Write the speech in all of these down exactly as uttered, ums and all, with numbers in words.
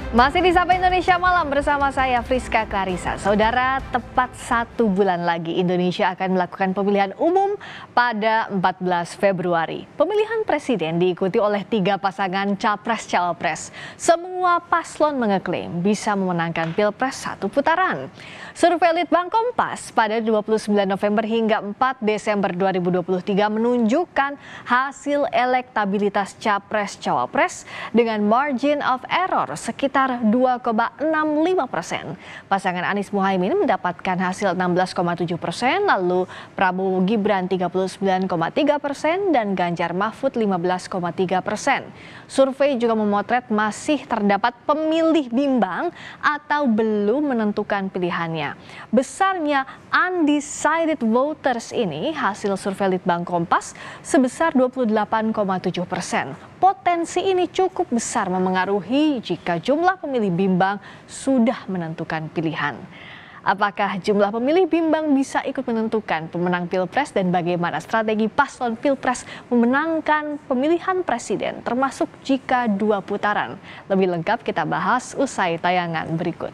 Masih di Sapa Indonesia Malam bersama saya Friska Clarissa. Saudara, tepat satu bulan lagi Indonesia akan melakukan pemilihan umum pada empat belas Februari. Pemilihan presiden diikuti oleh tiga pasangan capres-cawapres. Semua paslon mengeklaim bisa memenangkan pilpres satu putaran. Survei Litbang Kompas pada dua puluh sembilan November hingga empat Desember dua ribu dua puluh tiga menunjukkan hasil elektabilitas capres-cawapres dengan margin of error sekitar dua koma enam lima persen. Pasangan Anies Muhaimin mendapatkan hasil enam belas koma tujuh persen, lalu Prabowo Gibran tiga puluh sembilan koma tiga persen dan Ganjar Mahfud lima belas koma tiga persen. Survei juga memotret masih terdapat pemilih bimbang atau belum menentukan pilihannya. Besarnya undecided voters ini hasil survei Litbang Kompas sebesar dua puluh delapan koma tujuh persen. Potensi ini cukup besar memengaruhi jika jumlah pemilih bimbang sudah menentukan pilihan. Apakah jumlah pemilih bimbang bisa ikut menentukan pemenang Pilpres dan bagaimana strategi paslon Pilpres memenangkan pemilihan presiden termasuk jika dua putaran? Lebih lengkap kita bahas usai tayangan berikut.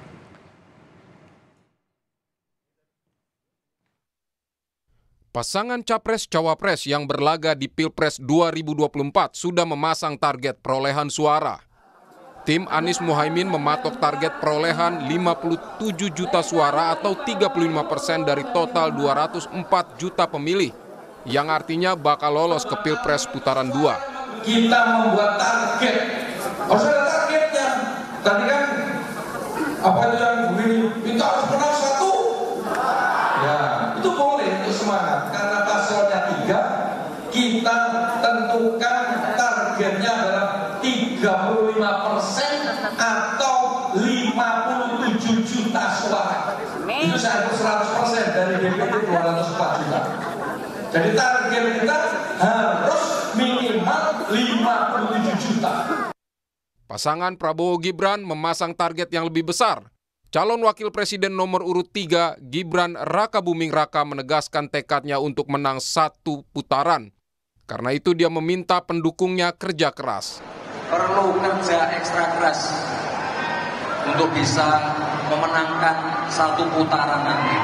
Pasangan Capres-Cawapres yang berlaga di Pilpres dua ribu dua puluh empat sudah memasang target perolehan suara. Tim Anies Muhaimin mematok target perolehan lima puluh tujuh juta suara atau tiga puluh lima persen dari total dua ratus empat juta pemilih, yang artinya bakal lolos ke Pilpres putaran dua. Kita membuat target, harus ada targetnya. Tadi kan apa itu yang begini, kita harus menang satu. Ya, itu boleh, itu semangat. Karena paslonnya tiga, kita tentukan targetnya adalah tiga puluh lima persen atau lima puluh tujuh juta suara. Itu seratus persen dari D P T dua ratus empat juta. Jadi target kita harus minimal lima puluh tujuh juta. Pasangan Prabowo Gibran memasang target yang lebih besar. Calon Wakil Presiden nomor urut tiga, Gibran Rakabuming Raka menegaskan tekadnya untuk menang satu putaran. Karena itu dia meminta pendukungnya kerja keras. Perlu kerja ekstra keras untuk bisa memenangkan satu putaran nanti.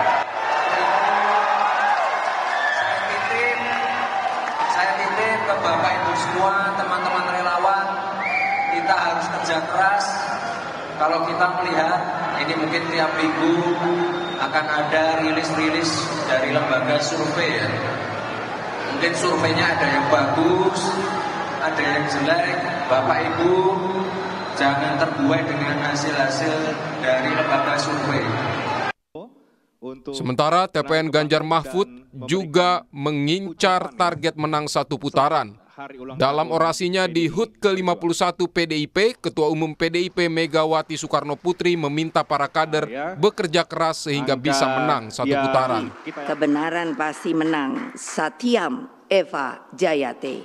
Saya titip, saya titip ke Bapak Ibu semua, teman-teman relawan, kita harus kerja keras. Kalau kita melihat, ini mungkin tiap minggu akan ada rilis-rilis dari lembaga survei ya. Mungkin surveinya ada yang bagus, ada yang jelek. Bapak Ibu jangan terbuai dengan hasil-hasil dari lembaga survei. Sementara T P N Ganjar Mahfud juga mengincar target menang satu putaran. Dalam orasinya di H U T ke lima puluh satu P D I P, Ketua Umum P D I P Megawati Soekarno Putri meminta para kader bekerja keras sehingga bisa menang satu putaran. Kebenaran pasti menang. Satyam Eva Jayate.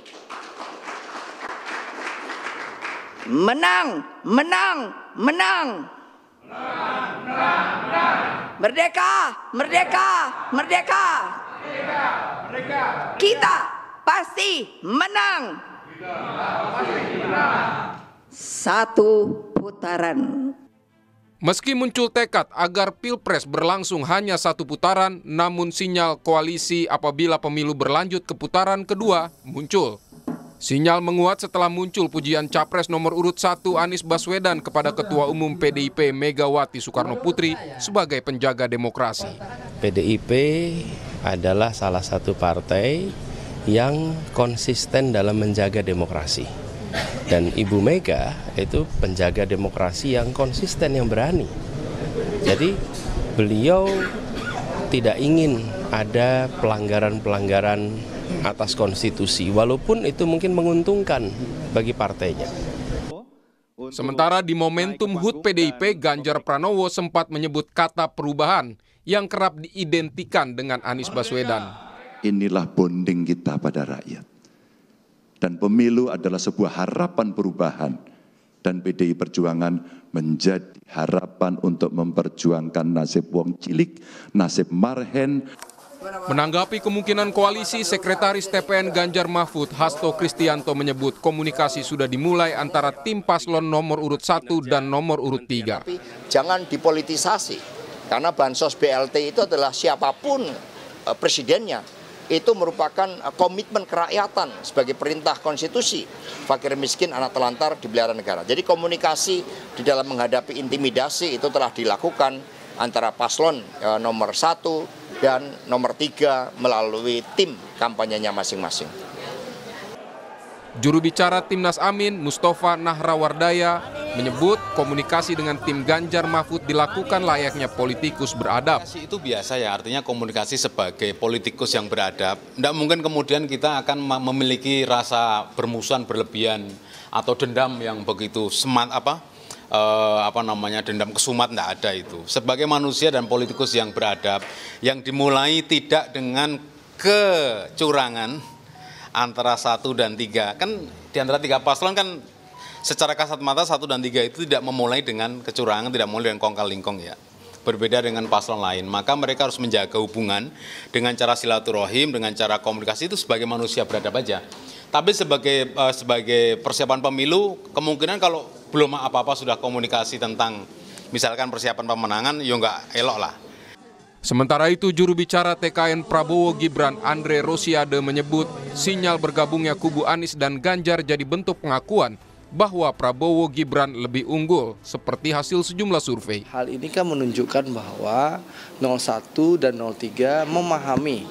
Menang, menang, menang. Menang, menang, menang. Merdeka, merdeka, merdeka. Merdeka, merdeka. Kita pasti menang. Kita pasti menang. Satu putaran. Meski muncul tekad agar Pilpres berlangsung hanya satu putaran, namun sinyal koalisi apabila pemilu berlanjut ke putaran kedua muncul. Sinyal menguat setelah muncul pujian Capres nomor urut satu Anies Baswedan kepada Ketua Umum P D I P Megawati Soekarno Putri sebagai penjaga demokrasi. P D I P adalah salah satu partai yang konsisten dalam menjaga demokrasi. Dan Ibu Mega itu penjaga demokrasi yang konsisten, yang berani. Jadi beliau tidak ingin ada pelanggaran-pelanggaran atas konstitusi, walaupun itu mungkin menguntungkan bagi partainya. Sementara di momentum H U T P D I P, Ganjar Pranowo sempat menyebut kata perubahan yang kerap diidentikan dengan Anies Baswedan. Inilah bonding kita pada rakyat. Dan pemilu adalah sebuah harapan perubahan. Dan P D I Perjuangan menjadi harapan untuk memperjuangkan nasib wong cilik, nasib marhen. Menanggapi kemungkinan koalisi, Sekretaris T P N Ganjar Mahfud, Hasto Kristianto menyebut komunikasi sudah dimulai antara tim paslon nomor urut satu dan nomor urut tiga. Tapi jangan dipolitisasi, karena bansos B L T itu adalah siapapun uh, presidennya. Itu merupakan uh, komitmen kerakyatan sebagai perintah konstitusi. Fakir miskin, anak telantar dipelihara negara. Jadi komunikasi di dalam menghadapi intimidasi itu telah dilakukan antara paslon uh, nomor satu dan nomor tiga melalui tim kampanyenya masing-masing. Juru bicara Timnas Amin, Mustafa Nahrawardaya, menyebut komunikasi dengan tim Ganjar Mahfud dilakukan layaknya politikus beradab. Itu biasa ya, artinya komunikasi sebagai politikus yang beradab. Tidak mungkin kemudian kita akan memiliki rasa bermusuhan berlebihan atau dendam yang begitu semat apa, eh, apa namanya dendam kesumat, tidak ada itu. Sebagai manusia dan politikus yang beradab, yang dimulai tidak dengan kecurangan antara satu dan tiga, kan di antara tiga paslon kan secara kasat mata satu dan tiga itu tidak memulai dengan kecurangan, tidak memulai dengan kongkal-lingkong ya. Berbeda dengan paslon lain, maka mereka harus menjaga hubungan dengan cara silaturahim, dengan cara komunikasi itu sebagai manusia beradab aja. Tapi sebagai uh, sebagai persiapan pemilu, kemungkinan kalau belum apa-apa sudah komunikasi tentang misalkan persiapan pemenangan, ya nggak elok lah. Sementara itu, juru bicara T K N Prabowo Gibran Andre Rosiade menyebut sinyal bergabungnya kubu Anies dan Ganjar jadi bentuk pengakuan bahwa Prabowo Gibran lebih unggul seperti hasil sejumlah survei. Hal ini kan menunjukkan bahwa nol satu dan nol tiga memahami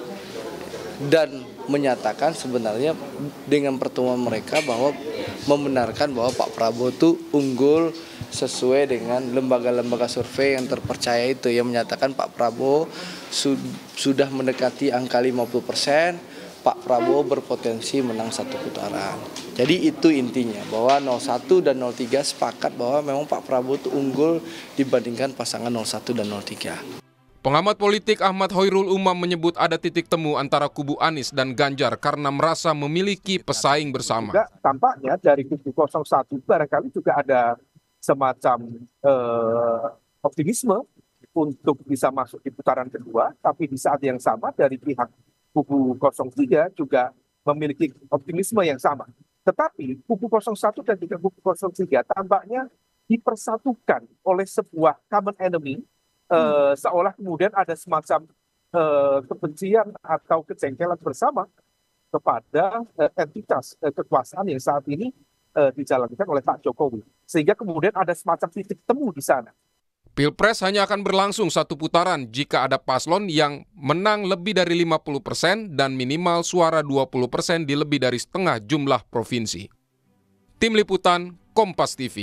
dan menyatakan sebenarnya dengan pertemuan mereka bahwa membenarkan bahwa Pak Prabowo itu unggul sesuai dengan lembaga-lembaga survei yang terpercaya itu, yang menyatakan Pak Prabowo su sudah mendekati angka lima puluh persen, Pak Prabowo berpotensi menang satu putaran. Jadi itu intinya, bahwa nol satu dan nol tiga sepakat bahwa memang Pak Prabowo itu unggul dibandingkan pasangan nol satu dan nol tiga. Pengamat politik Ahmad Hoirul Umam menyebut ada titik temu antara kubu Anies dan Ganjar karena merasa memiliki pesaing bersama. Juga tampaknya dari kubu nol satu barangkali juga ada semacam eh, optimisme untuk bisa masuk di putaran kedua, tapi di saat yang sama dari pihak kubu nol tiga juga memiliki optimisme yang sama. Tetapi kubu nol satu dan juga kubu nol tiga tampaknya dipersatukan oleh sebuah common enemy, eh, seolah kemudian ada semacam eh, kebencian atau kejengkelan bersama kepada eh, entitas eh, kekuasaan yang saat ini eh, dijalankan oleh Pak Jokowi. Sehingga kemudian ada semacam titik temu di sana. Pilpres hanya akan berlangsung satu putaran jika ada paslon yang menang lebih dari lima puluh persen dan minimal suara dua puluh persen di lebih dari setengah jumlah provinsi. Tim Liputan, Kompas T V.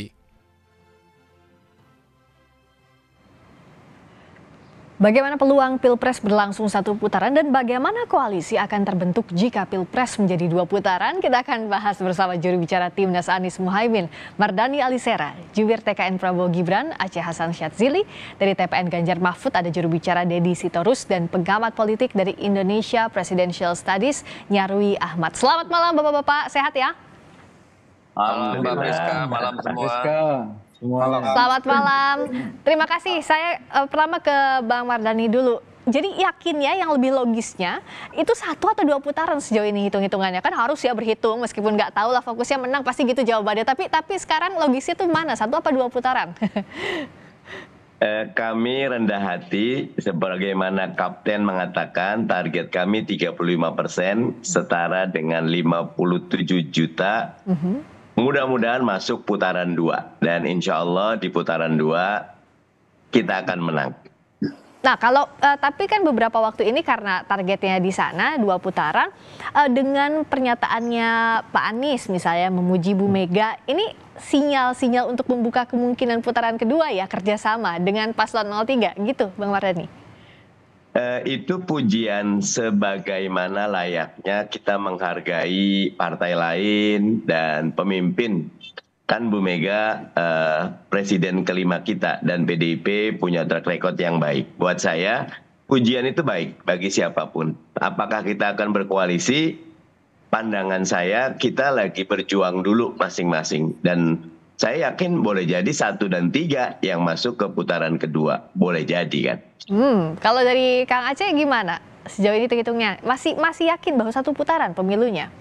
Bagaimana peluang Pilpres berlangsung satu putaran dan bagaimana koalisi akan terbentuk jika Pilpres menjadi dua putaran? Kita akan bahas bersama juru bicara Timnas Anies Muhaimin, Mardhani Alisera, jubir T K N Prabowo Gibran, Aceh Hasan Syadzili, dari T P N Ganjar Mahfud ada juru bicara Deddy Sitorus dan pengamat politik dari Indonesia Presidential Studies, Nyarwi Ahmad. Selamat malam Bapak-Bapak, sehat ya? Malam Mbak Friska, malam semua. Malam. Selamat malam. Terima kasih. Saya uh, pertama ke Bang Mardhani dulu. Jadi yakin ya yang lebih logisnya itu satu atau dua putaran sejauh ini hitung-hitungannya, kan harus ya berhitung meskipun nggak tahu lah fokusnya menang pasti gitu jawabannya. Tapi tapi sekarang logisnya tuh mana, satu apa dua putaran? eh, kami rendah hati sebagaimana Kapten mengatakan target kami tiga puluh lima persen setara dengan lima puluh tujuh juta. Mm-hmm. Mudah-mudahan masuk putaran dua dan insya Allah di putaran dua kita akan menang. Nah kalau uh, tapi kan beberapa waktu ini karena targetnya di sana dua putaran, uh, dengan pernyataannya Pak Anies misalnya memuji Bu Mega, ini sinyal-sinyal untuk membuka kemungkinan putaran kedua ya kerjasama dengan paslon nol tiga gitu Bang Mardhani? Uh, itu pujian sebagaimana layaknya kita menghargai partai lain dan pemimpin. Kan Bu Mega uh, presiden kelima kita dan P D I P punya track record yang baik. Buat saya pujian itu baik bagi siapapun. Apakah kita akan berkoalisi? Pandangan saya kita lagi berjuang dulu masing-masing. Dan saya yakin boleh jadi satu dan tiga yang masuk ke putaran kedua. Boleh jadi kan. Hmm, kalau dari Kang Aceh gimana? sejauh ini terhitungnya? Masih masih yakin bahwa satu putaran pemilunya?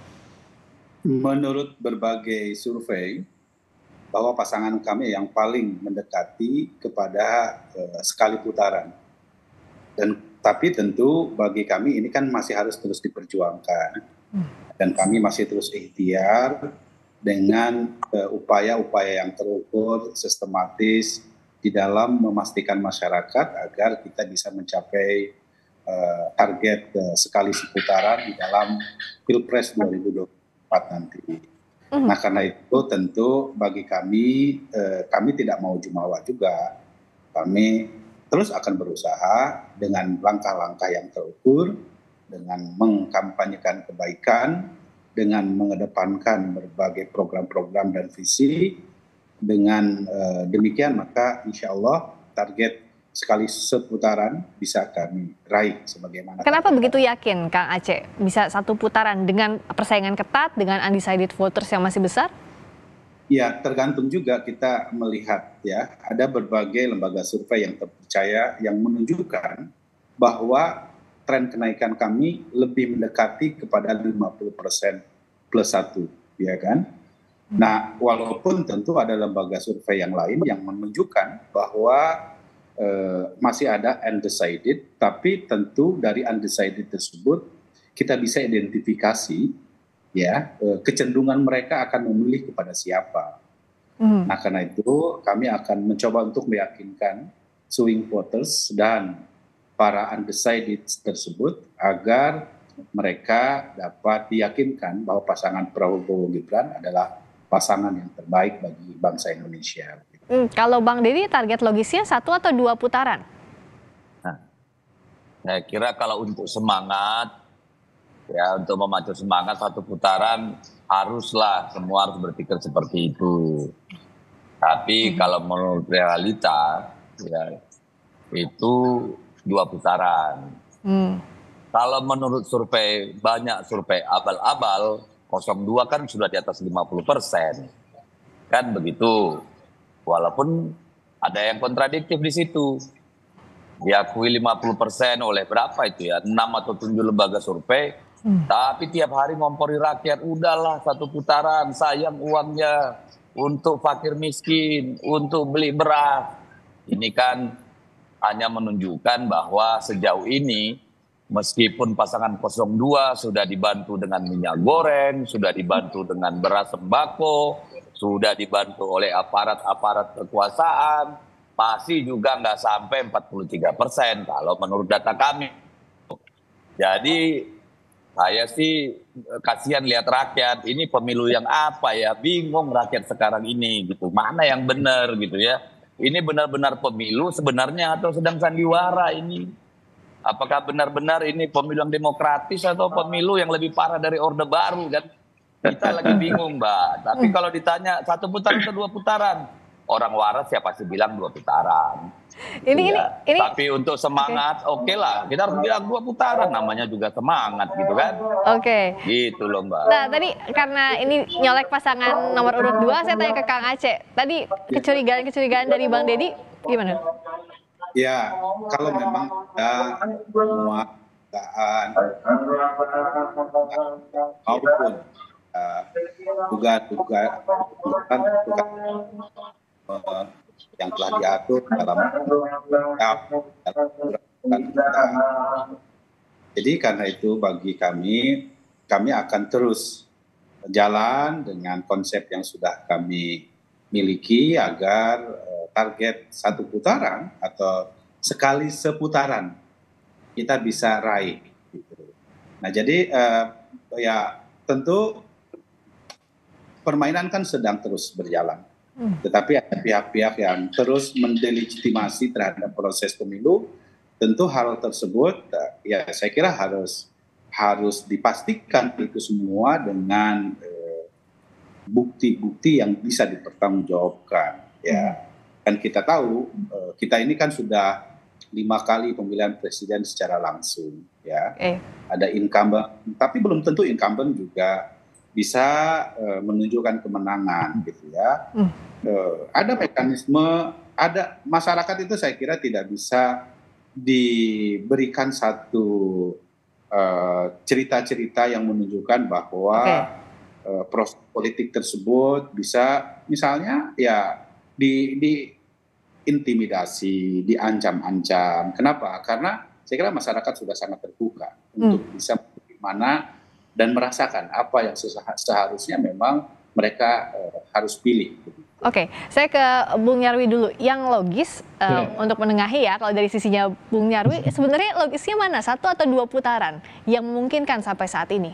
Menurut berbagai survei, bahwa pasangan kami yang paling mendekati kepada uh, sekali putaran. Dan tapi tentu bagi kami ini kan masih harus terus diperjuangkan. Dan kami masih terus ikhtiar dengan uh, upaya-upaya yang terukur, sistematis, di dalam memastikan masyarakat agar kita bisa mencapai uh, target uh, sekali seputaran di dalam Pilpres dua ribu dua puluh empat nanti. Mm. Nah karena itu tentu bagi kami, uh, kami tidak mau jumawa juga. Kami terus akan berusaha dengan langkah-langkah yang terukur, dengan mengkampanyekan kebaikan, dengan mengedepankan berbagai program-program dan visi. Dengan uh, demikian maka insya Allah target sekali seputaran bisa kami raih sebagaimana. Kenapa begitu yakin Kang Aceh bisa satu putaran dengan persaingan ketat, dengan undecided voters yang masih besar? Ya tergantung juga kita melihat ya, ada berbagai lembaga survei yang terpercaya yang menunjukkan bahwa tren kenaikan kami lebih mendekati kepada lima puluh persen plus satu, ya kan? Nah, walaupun tentu ada lembaga survei yang lain yang menunjukkan bahwa eh, masih ada undecided, tapi tentu dari undecided tersebut kita bisa identifikasi ya eh, kecenderungan mereka akan memilih kepada siapa. Mm. Nah, karena itu kami akan mencoba untuk meyakinkan swing voters dan para undecided tersebut agar mereka dapat diyakinkan bahwa pasangan Prabowo Gibran adalah pasangan yang terbaik bagi bangsa Indonesia. Hmm, kalau Bang Deddy target logisnya satu atau dua putaran? Nah, saya kira kalau untuk semangat, ya untuk memacu semangat satu putaran haruslah semua harus berpikir seperti itu. Tapi hmm. kalau menurut realita, ya itu dua putaran. Hmm. Kalau menurut survei, banyak survei abal-abal, nol dua kan sudah di atas lima puluh persen. Kan begitu. Walaupun ada yang kontradiktif di situ. Diakui lima puluh persen oleh berapa itu ya? enam atau tujuh lembaga survei. Hmm. Tapi tiap hari ngompori rakyat, udahlah satu putaran, sayang uangnya untuk fakir miskin, untuk beli beras. Ini kan hanya menunjukkan bahwa sejauh ini meskipun pasangan nol dua sudah dibantu dengan minyak goreng, sudah dibantu dengan beras sembako, sudah dibantu oleh aparat-aparat kekuasaan, masih juga nggak sampai empat puluh tiga persen kalau menurut data kami. Jadi saya sih kasihan lihat rakyat, ini pemilu yang apa ya, bingung rakyat sekarang ini gitu, mana yang benar gitu ya. Ini benar-benar pemilu sebenarnya atau sedang sandiwara ini? Apakah benar-benar ini pemilu yang demokratis atau pemilu yang lebih parah dari Orde Baru kan? Kita lagi bingung, Mbak. Tapi kalau ditanya satu putaran atau dua putaran, orang waras siapa sih bilang dua putaran. Ini, ya. ini, ini. Tapi untuk semangat, oke okay lah. Kita harus bilang dua putaran, namanya juga semangat gitu kan. Oke. Okay. Gitu loh, Mbak. Nah tadi karena ini nyolek pasangan nomor urut dua, saya tanya ke Kang Aceh. Tadi kecurigaan-kecurigaan dari Bang Deddy gimana? Ya, kalau memang ada semua dugaan maupun dugaan-dugaan uh, yang telah diatur dalam kita. Jadi karena itu bagi kami, kami akan terus jalan dengan konsep yang sudah kami miliki agar uh, target satu putaran atau sekali seputaran kita bisa raih. Gitu. Nah jadi uh, ya tentu permainan kan sedang terus berjalan, hmm. tetapi ada pihak-pihak yang terus mendelegitimasi terhadap proses pemilu. Tentu hal tersebut uh, ya saya kira harus harus dipastikan itu semua dengan uh, bukti-bukti yang bisa dipertanggungjawabkan. Ya. Dan kita tahu uh, kita ini kan sudah lima kali pemilihan presiden secara langsung, ya. Eh. Ada incumbent, tapi belum tentu incumbent juga bisa uh, menunjukkan kemenangan, gitu ya. Hmm. Uh, ada mekanisme, ada masyarakat itu saya kira tidak bisa diberikan satu cerita-cerita uh, yang menunjukkan bahwa okay. uh, proses politik tersebut bisa misalnya ya di, di intimidasi, diancam-ancam. Kenapa? Karena saya kira masyarakat sudah sangat terbuka hmm. untuk bisa bagaimana dan merasakan apa yang seharusnya memang mereka uh, harus pilih. Oke, saya ke Bung Nyarwi dulu. Yang logis uh, yeah. untuk menengahi ya, kalau dari sisinya Bung Nyarwi, sebenarnya logisnya mana? Satu atau dua putaran yang memungkinkan sampai saat ini?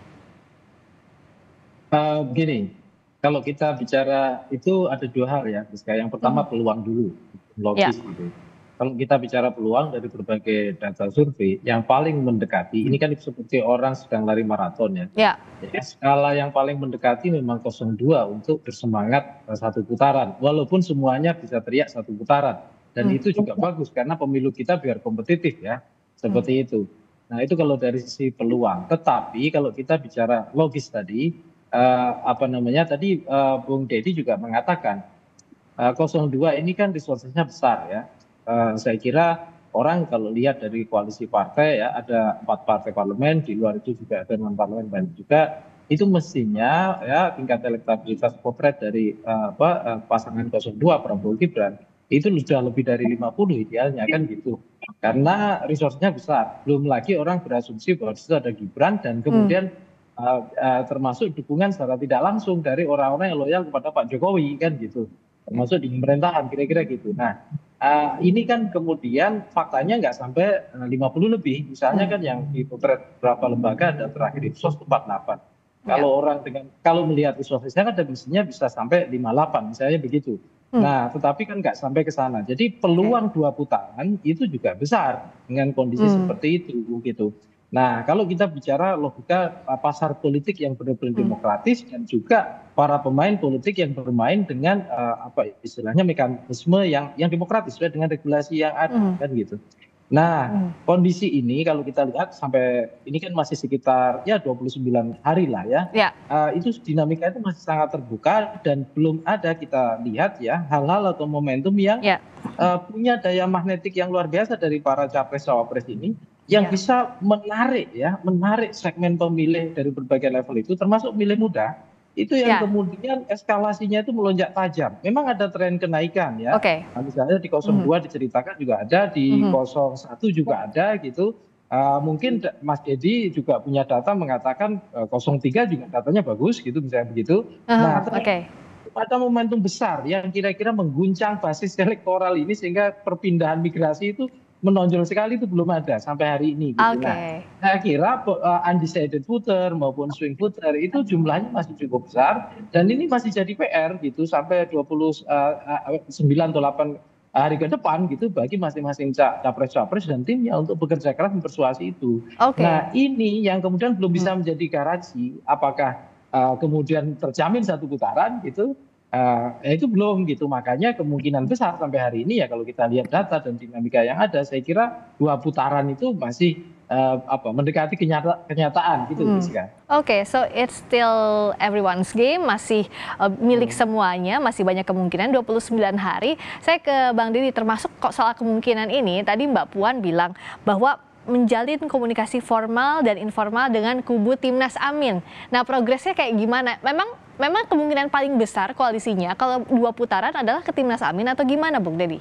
Uh, begini, kalau kita bicara itu ada dua hal ya. Yang pertama hmm. peluang dulu, logis yeah. gitu. Kalau kita bicara peluang dari berbagai data survei, yang paling mendekati, ini kan seperti orang sedang lari maraton ya. Ya. Jadi skala yang paling mendekati memang nol dua untuk bersemangat satu putaran. Walaupun semuanya bisa teriak satu putaran. Dan hmm. itu juga bagus, karena pemilu kita biar kompetitif ya. Seperti hmm. itu. Nah itu kalau dari sisi peluang. Tetapi kalau kita bicara logis tadi, uh, apa namanya, tadi uh, Bung Deddy juga mengatakan, uh, nol dua ini kan resourcesnya besar ya. Uh, saya kira orang kalau lihat dari koalisi partai ya, ada empat partai parlemen, di luar itu juga ada non parlemen banyak juga, itu mestinya ya tingkat elektabilitas potret dari uh, apa uh, pasangan nol dua Prabowo Gibran itu sudah lebih dari lima puluh idealnya kan gitu, karena resource-nya besar. Belum lagi orang berasumsi bahwa itu ada Gibran dan kemudian hmm. uh, uh, termasuk dukungan secara tidak langsung dari orang-orang yang loyal kepada Pak Jokowi kan gitu, termasuk di pemerintahan kira-kira gitu. Nah Uh, ini kan kemudian faktanya nggak sampai uh, lima puluh lebih, misalnya kan yang dipotret berapa lembaga dan terakhir Ipsos empat puluh delapan. Ya. Kalau orang dengan kalau melihat resourcesnya kan definisinya bisa sampai lima puluh delapan, misalnya begitu. Hmm. Nah, tetapi kan nggak sampai ke sana. Jadi peluang okay. dua putaran itu juga besar dengan kondisi hmm. seperti itu, gitu. Nah, kalau kita bicara logika uh, pasar politik yang benar-benar hmm. demokratis dan juga para pemain politik yang bermain dengan uh, apa istilahnya mekanisme yang yang demokratis sesuai dengan regulasi yang ada hmm. kan gitu. Nah, hmm. kondisi ini kalau kita lihat sampai ini kan masih sekitar ya dua puluh sembilan hari lah ya. ya. Uh, itu dinamika itu masih sangat terbuka dan belum ada kita lihat ya hal-hal atau momentum yang ya. uh, punya daya magnetik yang luar biasa dari para capres cawapres ini yang ya. bisa menarik ya, menarik segmen pemilih dari berbagai level itu, termasuk pemilih muda, itu yang ya. kemudian eskalasinya itu melonjak tajam. Memang ada tren kenaikan ya. Okay. Nah, misalnya di nol dua mm-hmm. diceritakan juga ada, di mm-hmm. nol satu juga ada gitu. Uh, mungkin Mas Deddy juga punya data mengatakan uh, nol tiga juga datanya bagus gitu, misalnya begitu. Uh-huh. Nah, okay. ada momentum besar yang kira-kira mengguncang basis elektoral ini sehingga perpindahan migrasi itu menonjol sekali, itu belum ada sampai hari ini. Gitu. Okay. Nah, saya kira uh, undecided voter maupun swing voter itu jumlahnya masih cukup besar dan ini masih jadi P R gitu sampai dua puluh sembilan atau delapan hari ke depan gitu bagi masing-masing capres-capres dan timnya untuk bekerja keras mempersuasi itu. Okay. Nah ini yang kemudian belum bisa menjadi garansi apakah uh, kemudian terjamin satu putaran gitu. Uh, itu belum gitu, makanya kemungkinan besar sampai hari ini ya kalau kita lihat data dan dinamika yang ada, saya kira dua putaran itu masih uh, apa mendekati kenyata, kenyataan gitu. Hmm. Oke, okay, so it's still everyone's game, masih uh, milik hmm. semuanya, masih banyak kemungkinan dua puluh sembilan hari. Saya ke Bang Deddy, termasuk kok soal kemungkinan ini, tadi Mbak Puan bilang bahwa menjalin komunikasi formal dan informal dengan kubu Timnas Amin. Nah, progresnya kayak gimana? Memang memang kemungkinan paling besar koalisinya kalau dua putaran adalah ke Timnas Amin atau gimana, Bung Deddy?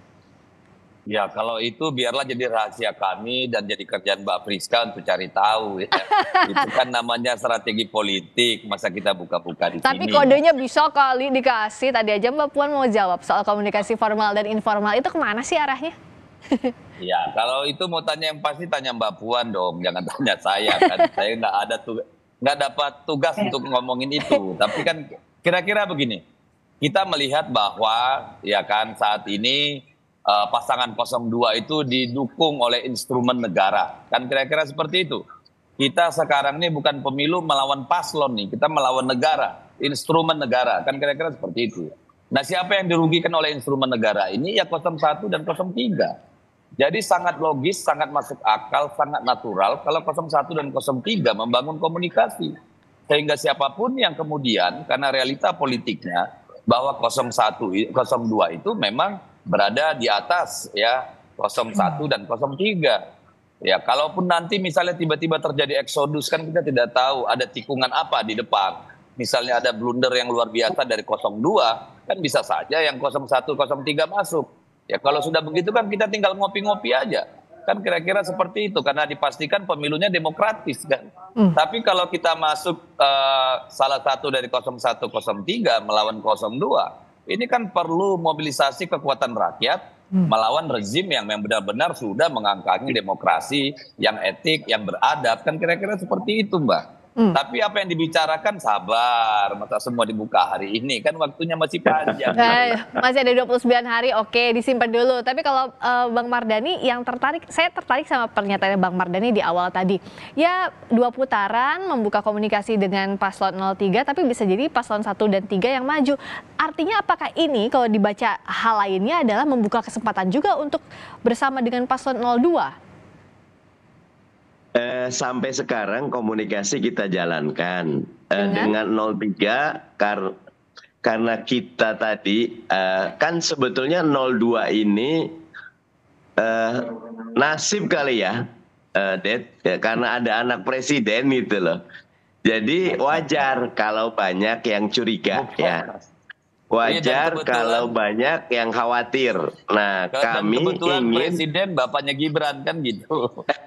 Ya, kalau itu biarlah jadi rahasia kami dan jadi kerjaan Mbak Friska untuk cari tahu ya. Itu kan namanya strategi politik, masa kita buka-buka di Tapi sini. Tapi kodenya bisa kali dikasih. Tadi aja Mbak Puan mau jawab soal komunikasi formal dan informal, itu kemana sih arahnya? Ya, kalau itu mau tanya yang pasti tanya Mbak Puan dong, jangan tanya saya kan. Saya nggak ada tugas, nggak dapat tugas untuk ngomongin itu. Tapi kan kira-kira begini, kita melihat bahwa ya kan saat ini uh, pasangan nol dua itu didukung oleh instrumen negara. Kan kira-kira seperti itu. Kita sekarang ini bukan pemilu melawan paslon nih, kita melawan negara, instrumen negara. Kan kira-kira seperti itu. Nah, siapa yang dirugikan oleh instrumen negara ini? Ya nol satu dan nol tiga. Jadi sangat logis, sangat masuk akal, sangat natural kalau nol satu dan nol tiga membangun komunikasi. Sehingga siapapun yang kemudian, karena realita politiknya, bahwa nol satu, nol dua itu memang berada di atas ya nol satu dan nol tiga. Ya, kalaupun nanti misalnya tiba-tiba terjadi eksodus, kan kita tidak tahu ada tikungan apa di depan. Misalnya ada blunder yang luar biasa dari nol dua, kan bisa saja yang nol satu, nol tiga masuk. Ya kalau sudah begitu kan kita tinggal ngopi-ngopi aja. Kan kira-kira seperti itu, karena dipastikan pemilunya demokratis kan. Hmm. Tapi kalau kita masuk uh, salah satu dari nol satu, nol tiga melawan nol dua, ini kan perlu mobilisasi kekuatan rakyat, melawan rezim yang benar-benar sudah mengangkangi demokrasi, yang etik, yang beradab. Kan kira-kira seperti itu, Mbak. Hmm. Tapi apa yang dibicarakan sabar, masa semua dibuka hari ini, kan waktunya masih panjang. Nah, masih ada dua puluh sembilan hari, oke disimpan dulu. Tapi kalau uh, Bang Mardhani yang tertarik, saya tertarik sama pernyataannya Bang Mardhani di awal tadi. Ya dua putaran membuka komunikasi dengan paslon nol tiga, tapi bisa jadi paslon satu dan tiga yang maju. Artinya apakah ini kalau dibaca hal lainnya adalah membuka kesempatan juga untuk bersama dengan paslon nol dua? Eh, sampai sekarang komunikasi kita jalankan eh, dengan nol tiga kar karena kita tadi eh, kan sebetulnya nol dua ini eh, nasib kali ya, eh, Ded, ya, karena ada anak presiden gitu loh. Jadi wajar kalau banyak yang curiga ya. Wajar iya, kalau banyak yang khawatir. Nah, dan kami kebetulan ingin presiden bapaknya Gibran kan gitu.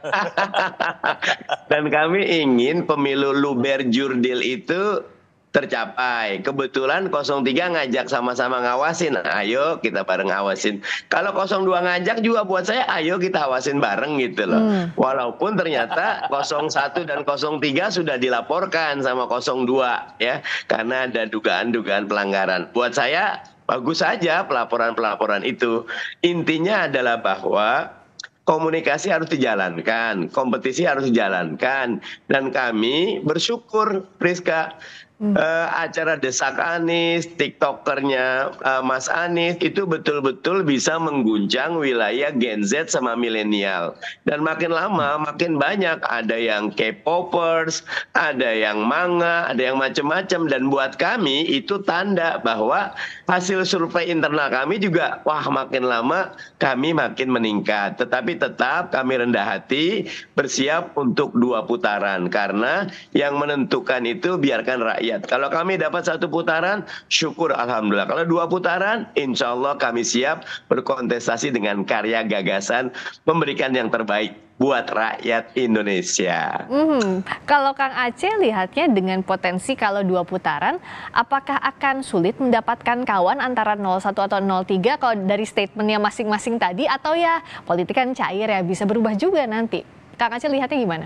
Dan kami ingin pemilu luber jurdil itu tercapai. Kebetulan nol tiga ngajak sama-sama ngawasin. Ayo kita bareng ngawasin. Kalau nol dua ngajak juga buat saya, ayo kita awasin bareng gitu loh. Hmm. Walaupun ternyata nol satu dan nol tiga sudah dilaporkan sama nol dua ya, karena ada dugaan-dugaan pelanggaran. Buat saya bagus saja pelaporan-pelaporan itu. Intinya adalah bahwa komunikasi harus dijalankan, kompetisi harus dijalankan, dan kami bersyukur, Priska. Hmm. Uh, acara Desak Anies, TikTokernya uh, Mas Anies itu betul-betul bisa mengguncang wilayah Gen Z sama milenial. Dan makin lama makin banyak, ada yang K-popers, ada yang manga, ada yang macam-macam. Dan buat kami itu tanda bahwa hasil survei internal kami juga, wah makin lama kami makin meningkat. Tetapi tetap kami rendah hati, bersiap untuk dua putaran. Karena yang menentukan itu biarkan rakyat. Kalau kami dapat satu putaran, syukur alhamdulillah. Kalau dua putaran, insya Allah kami siap berkontestasi dengan karya gagasan, memberikan yang terbaik buat rakyat Indonesia. Hmm, kalau Kang Aceh lihatnya dengan potensi kalau dua putaran, apakah akan sulit mendapatkan kawan antara nol satu atau nol tiga kalau dari statementnya masing-masing tadi, atau ya politik kan cair ya, bisa berubah juga nanti. Kang Aceh lihatnya gimana?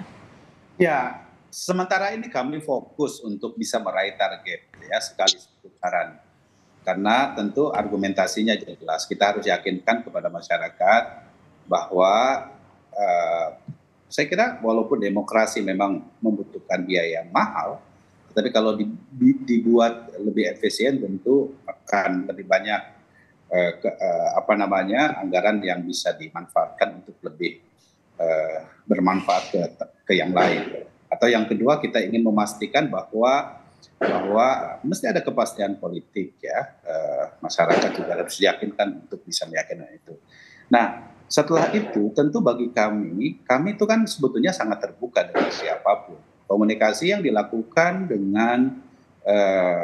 Ya, sementara ini kami fokus untuk bisa meraih target ya sekali putaran. Karena tentu argumentasinya jelas. Kita harus yakinkan kepada masyarakat bahwa uh, saya kira walaupun demokrasi memang membutuhkan biaya yang mahal, tapi kalau dibuat lebih efisien tentu akan lebih banyak uh, ke, uh, apa namanya anggaran yang bisa dimanfaatkan untuk lebih uh, bermanfaat ke, ke yang lain. Atau yang kedua, kita ingin memastikan bahwa bahwa mesti ada kepastian politik ya, e, masyarakat juga harus diyakinkan untuk bisa meyakinkan itu. Nah, setelah itu tentu bagi kami, kami itu kan sebetulnya sangat terbuka dengan siapapun. Komunikasi yang dilakukan dengan e,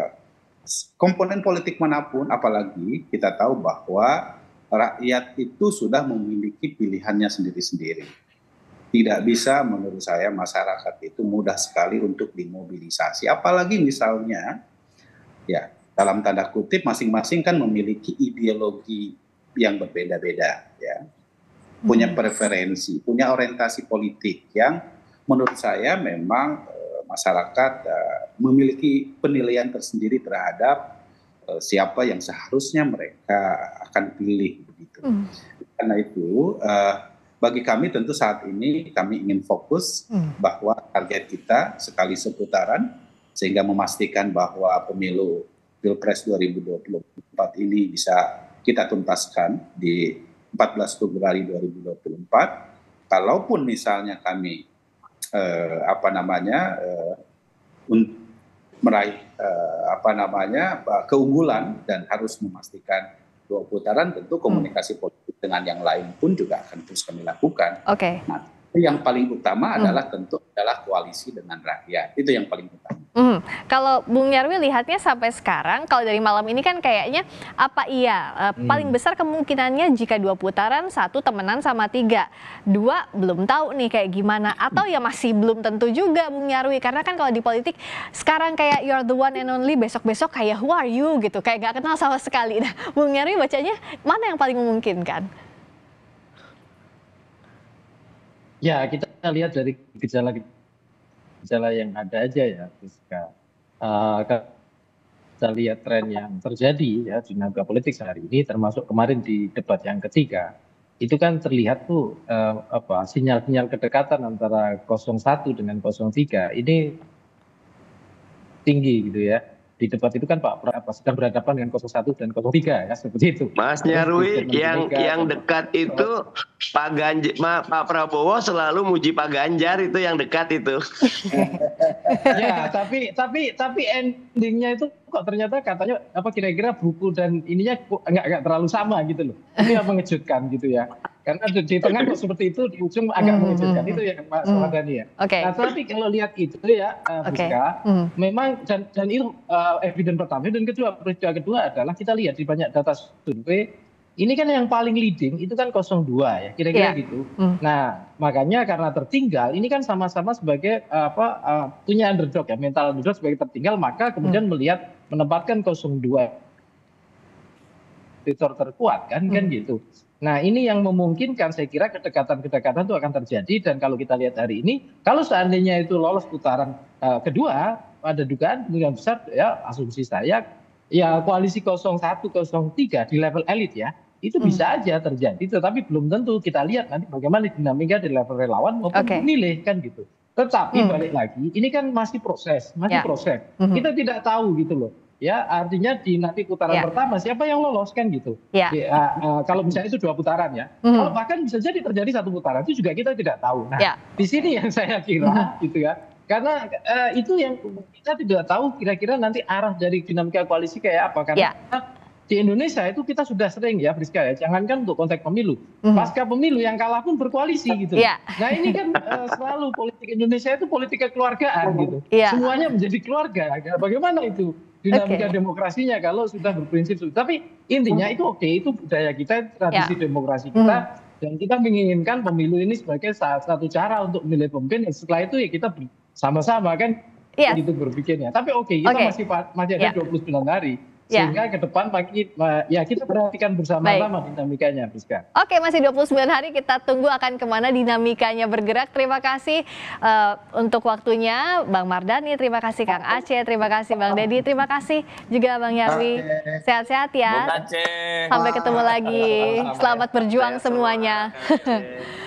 komponen politik manapun, apalagi kita tahu bahwa rakyat itu sudah memiliki pilihannya sendiri-sendiri. Tidak bisa menurut saya masyarakat itu mudah sekali untuk dimobilisasi. Apalagi misalnya, ya dalam tanda kutip masing-masing kan memiliki ideologi yang berbeda-beda, ya, punya preferensi, punya orientasi politik yang menurut saya memang eh, masyarakat eh, memiliki penilaian tersendiri terhadap eh, siapa yang seharusnya mereka akan pilih begitu. Hmm. Karena itu. Eh, Bagi kami tentu saat ini kami ingin fokus hmm. bahwa target kita sekali seputaran sehingga memastikan bahwa pemilu Pilpres dua ribu dua puluh empat ini bisa kita tuntaskan di empat belas Februari dua ribu dua puluh empat. Kalaupun misalnya kami eh, apa namanya eh, meraih eh, apa namanya keunggulan dan harus memastikan dua putaran, tentu komunikasi politik dengan yang lain pun juga akan terus kami lakukan. Oke. Okay. Nah, Yang paling utama adalah hmm. tentu adalah koalisi dengan rakyat. Itu yang paling utama. Hmm. Kalau Bung Nyarwi lihatnya sampai sekarang, kalau dari malam ini kan kayaknya apa iya uh, hmm. paling besar kemungkinannya jika dua putaran, satu temenan sama tiga, dua belum tahu nih kayak gimana, atau ya masih belum tentu juga Bung Nyarwi, karena kan kalau di politik sekarang kayak you're the one and only, besok-besok kayak who are you gitu, kayak gak kenal sama sekali. Nah, Bung Nyarwi bacanya mana yang paling memungkinkan? Ya, kita lihat dari gejala-gejala yang ada aja ya, Rizka. Uh, kita lihat tren yang terjadi ya di dinamika politik sehari ini, termasuk kemarin di debat yang ketiga, itu kan terlihat tuh uh, apa sinyal-sinyal kedekatan antara nol satu dengan nol tiga ini tinggi gitu ya. Di debat itu kan Pak Prabowo sedang berhadapan dengan nol satu dan nol tiga ya, seperti itu. Mas Nyarwi, yang yang dekat itu Pak Ganjar, Pak Prabowo selalu muji Pak Ganjar, itu yang dekat itu. Ya, tapi tapi tapi endingnya itu kok ternyata katanya apa kira-kira buku dan ininya kok nggak nggak terlalu sama gitu loh. Ini yang mengejutkan gitu ya. Karena di, di tengah kok seperti itu, di ujung agak hmm, mengejutkan. Hmm, itu ya Mas Mardhani ya. Okay. Nah, tapi kalau lihat itu ya, uh, okay. Rizka, hmm. memang dan, dan itu uh, evidence pertama, dan kedua, peristiwa kedua adalah kita lihat di banyak data survei, ini kan yang paling leading itu kan nol dua ya, kira-kira yeah. gitu. Hmm. Nah, makanya karena tertinggal, ini kan sama-sama sebagai uh, apa uh, punya underdog ya, mental underdog sebagai tertinggal, maka kemudian hmm. melihat menempatkan nol dua fitur terkuat kan, hmm. kan gitu. Nah, ini yang memungkinkan saya kira kedekatan-kedekatan itu akan terjadi, dan kalau kita lihat hari ini, kalau seandainya itu lolos putaran uh, kedua, ada dugaan kemungkinan besar ya, asumsi saya, ya koalisi nol satu, nol tiga di level elit ya, itu hmm. bisa aja terjadi, tetapi belum tentu. Kita lihat nanti bagaimana dinamika di level relawan maupun okay. pemilih kan gitu. Tetapi hmm. balik lagi, ini kan masih proses, masih yeah. proses. Hmm. Kita tidak tahu gitu loh. Ya, artinya di nanti putaran yeah. pertama siapa yang lolos kan gitu. Yeah. Ya, uh, kalau misalnya itu dua putaran ya, mm. kalau bahkan bisa jadi terjadi satu putaran itu juga kita tidak tahu. Nah, yeah. di sini yang saya kira mm. gitu ya, karena uh, itu yang kita tidak tahu kira-kira nanti arah dari dinamika koalisi kayak apa. Karena yeah. di Indonesia itu kita sudah sering ya, Friska ya, jangankan untuk konteks pemilu, mm. pasca pemilu yang kalah pun berkoalisi gitu. Yeah. Nah ini kan uh, selalu politik Indonesia itu politik kekeluargaan gitu. Yeah. Semuanya menjadi keluarga. Bagaimana itu dinamika okay. demokrasinya kalau sudah berprinsip? Tapi intinya itu oke, okay, itu budaya kita, tradisi yeah. demokrasi kita, hmm. dan kita menginginkan pemilu ini sebagai salah satu cara untuk memilih pemimpin. Setelah itu ya kita sama-sama kan yeah. gitu berpikirnya. Tapi oke, okay, kita okay. masih masih ada yeah. dua puluh sembilan hari. Sehingga yeah. ke depan pagi, ya kita perhatikan bersama-sama dinamikanya, Friska. Oke, masih dua puluh sembilan hari, kita tunggu akan kemana dinamikanya bergerak. Terima kasih uh, untuk waktunya Bang Mardhani, terima kasih Kang Aceh, terima kasih Bang Deddy, terima kasih juga Bang Nyarwi. Sehat-sehat ya. Sampai ketemu lagi. Selamat berjuang semuanya.